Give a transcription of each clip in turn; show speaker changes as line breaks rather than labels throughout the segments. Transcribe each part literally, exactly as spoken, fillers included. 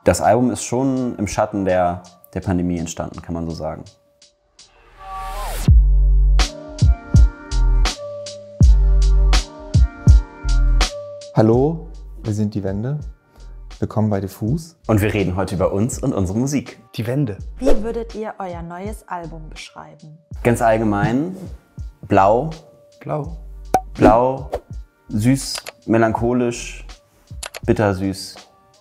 Das Album ist schon im Schatten der, der Pandemie entstanden, kann man so sagen.
Hallo, wir sind die Wende. Willkommen bei Diffus.
Und wir reden heute über uns und unsere Musik.
Die Wende.
Wie würdet ihr euer neues Album beschreiben?
Ganz allgemein, blau.
Blau.
Blau, süß, melancholisch, bittersüß,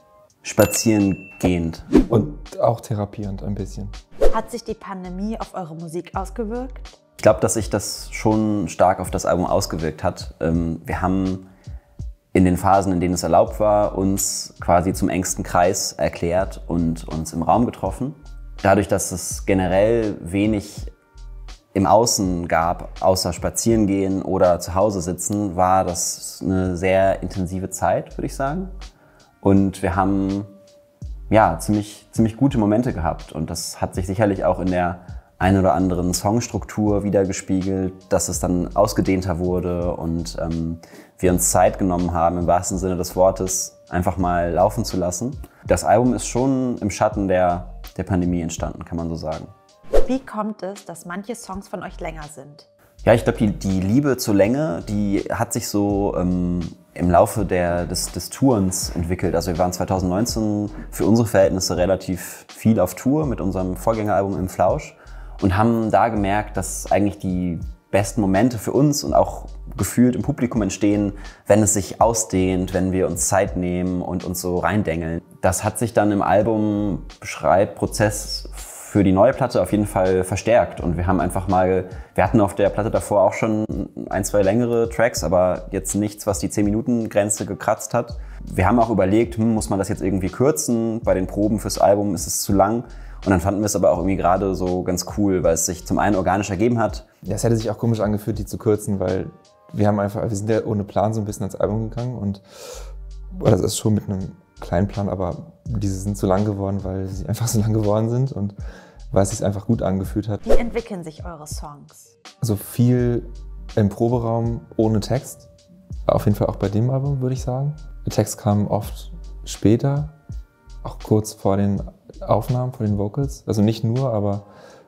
spazierengehend.
Und auch therapierend ein bisschen.
Hat sich die Pandemie auf eure Musik ausgewirkt?
Ich glaube, dass sich das schon stark auf das Album ausgewirkt hat. Wir haben in den Phasen, in denen es erlaubt war, uns quasi zum engsten Kreis erklärt und uns im Raum getroffen. Dadurch, dass es generell wenig im Außen gab, außer spazieren gehen oder zu Hause sitzen, war das eine sehr intensive Zeit, würde ich sagen. Und wir haben ja ziemlich, ziemlich gute Momente gehabt. Und das hat sich sicherlich auch in der ein oder anderen Songstruktur wiedergespiegelt, dass es dann ausgedehnter wurde und ähm, wir uns Zeit genommen haben, im wahrsten Sinne des Wortes, einfach mal laufen zu lassen. Das Album ist schon im Schatten der, der Pandemie entstanden, kann man so sagen.
Wie kommt es, dass manche Songs von euch länger sind?
Ja, ich glaube, die, die Liebe zur Länge, die hat sich so ähm, im Laufe der, des, des Tourens entwickelt. Also wir waren zwanzig neunzehn für unsere Verhältnisse relativ viel auf Tour mit unserem Vorgängeralbum Im Flausch und haben da gemerkt, dass eigentlich die besten Momente für uns und auch gefühlt im Publikum entstehen, wenn es sich ausdehnt, wenn wir uns Zeit nehmen und uns so reindengeln. Das hat sich dann im Albumschreibprozess für die neue Platte auf jeden Fall verstärkt und wir haben einfach mal, wir hatten auf der Platte davor auch schon ein, zwei längere Tracks, aber jetzt nichts, was die zehn Minuten Grenze gekratzt hat. Wir haben auch überlegt, hm, muss man das jetzt irgendwie kürzen? Bei den Proben fürs Album ist es zu lang. Und dann fanden wir es aber auch irgendwie gerade so ganz cool, weil es sich zum einen organisch ergeben hat.
Ja, es hätte sich auch komisch angefühlt, die zu kürzen, weil wir haben einfach, wir sind ja ohne Plan so ein bisschen ans Album gegangen und das ist schon mit einem kleinen Plan, aber diese sind so lang geworden, weil sie einfach so lang geworden sind und weil es sich einfach gut angefühlt hat.
Wie entwickeln sich eure Songs?
Also viel im Proberaum ohne Text, auf jeden Fall auch bei dem Album, würde ich sagen. Der Text kam oft später, auch kurz vor den Aufnahmen, vor den Vocals. Also nicht nur, aber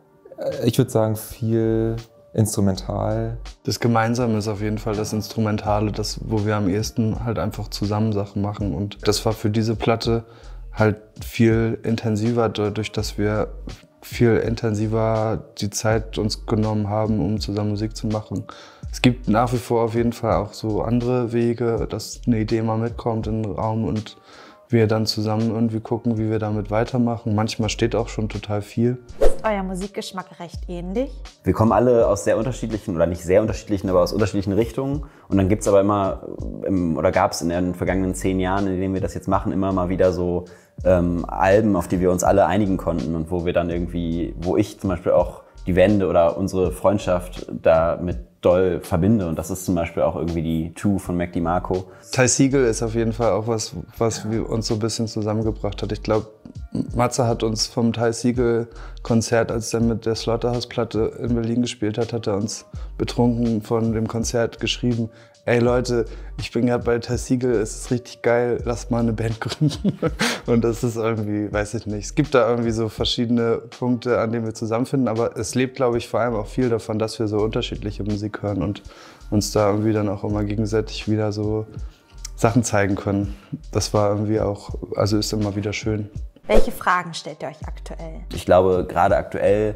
ich würde sagen viel instrumental.
Das Gemeinsame ist auf jeden Fall das Instrumentale, das, wo wir am ehesten halt einfach zusammen Sachen machen. Und das war für diese Platte halt viel intensiver, dadurch, dass wir viel intensiver die Zeit uns genommen haben, um zusammen Musik zu machen. Es gibt nach wie vor auf jeden Fall auch so andere Wege, dass eine Idee mal mitkommt in den Raum und wir dann zusammen irgendwie gucken, wie wir damit weitermachen. Manchmal steht auch schon total viel.
Ist euer Musikgeschmack recht ähnlich?
Wir kommen alle aus sehr unterschiedlichen, oder nicht sehr unterschiedlichen, aber aus unterschiedlichen Richtungen. Und dann gibt es aber immer, oder gab es in den vergangenen zehn Jahren, in denen wir das jetzt machen, immer mal wieder so ähm, Alben, auf die wir uns alle einigen konnten und wo wir dann irgendwie, wo ich zum Beispiel auch die Wende oder unsere Freundschaft damit doll verbinde. Und das ist zum Beispiel auch irgendwie die Two von Mac DiMarco.
Ty Segall ist auf jeden Fall auch was, was ja. wir uns so ein bisschen zusammengebracht hat. Ich glaube, Matze hat uns vom Ty Segall-Konzert, als er mit der Slaughterhouse-Platte in Berlin gespielt hat, hat er uns betrunken von dem Konzert geschrieben: Ey Leute, ich bin gerade bei Ty Segall, es ist richtig geil, lasst mal eine Band gründen. Und das ist irgendwie, weiß ich nicht, es gibt da irgendwie so verschiedene Punkte, an denen wir zusammenfinden, aber es lebt, glaube ich, vor allem auch viel davon, dass wir so unterschiedliche Musik hören und uns da irgendwie dann auch immer gegenseitig wieder so Sachen zeigen können. Das war irgendwie auch, also ist immer wieder schön.
Welche Fragen stellt ihr euch aktuell?
Ich glaube, gerade aktuell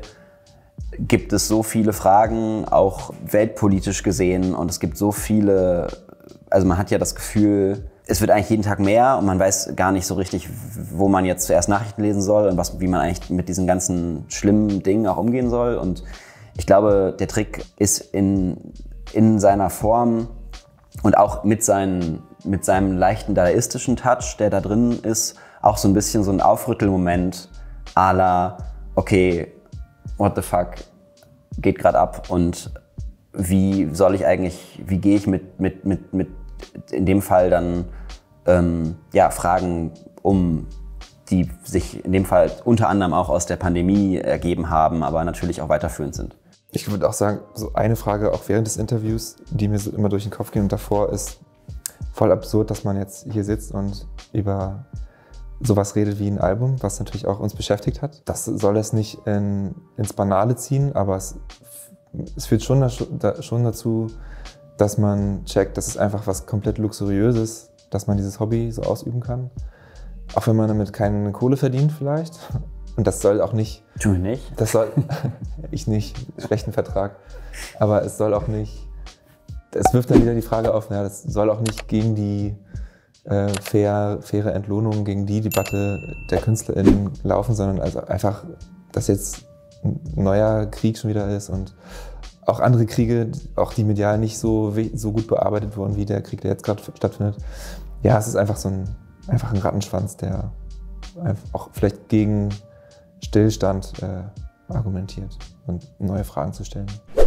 gibt es so viele Fragen, auch weltpolitisch gesehen, und es gibt so viele, also man hat ja das Gefühl, es wird eigentlich jeden Tag mehr und man weiß gar nicht so richtig, wo man jetzt zuerst Nachrichten lesen soll und was, wie man eigentlich mit diesen ganzen schlimmen Dingen auch umgehen soll. Und ich glaube, der Trick ist in, in seiner Form und auch mit, seinen, mit seinem leichten dadaistischen Touch, der da drin ist, auch so ein bisschen so ein Aufrüttelmoment à la, okay, what the fuck geht gerade ab und wie soll ich eigentlich, wie gehe ich mit, mit, mit, mit in dem Fall dann ähm, ja, Fragen um, die sich in dem Fall unter anderem auch aus der Pandemie ergeben haben, aber natürlich auch weiterführend sind.
Ich würde auch sagen, so eine Frage auch während des Interviews, die mir so immer durch den Kopf geht und davor, ist voll absurd, dass man jetzt hier sitzt und über sowas redet wie ein Album, was natürlich auch uns beschäftigt hat. Das soll es nicht in, ins Banale ziehen, aber es, es führt schon, da, schon dazu, dass man checkt, das ist einfach was komplett Luxuriöses, dass man dieses Hobby so ausüben kann. Auch wenn man damit keine Kohle verdient vielleicht. Und das soll auch nicht...
Du nicht?
Das soll... ich nicht, schlechten Vertrag. Aber es soll auch nicht... Es wirft dann wieder die Frage auf, ja, das soll auch nicht gegen die äh, fair, faire Entlohnung, gegen die Debatte der KünstlerInnen laufen, sondern also einfach, dass jetzt ein neuer Krieg schon wieder ist und auch andere Kriege, auch die medial nicht so, so gut bearbeitet wurden wie der Krieg, der jetzt gerade stattfindet. Ja, es ist einfach so ein, einfach ein Rattenschwanz, der auch vielleicht gegen Stillstand äh, argumentiert und neue Fragen zu stellen.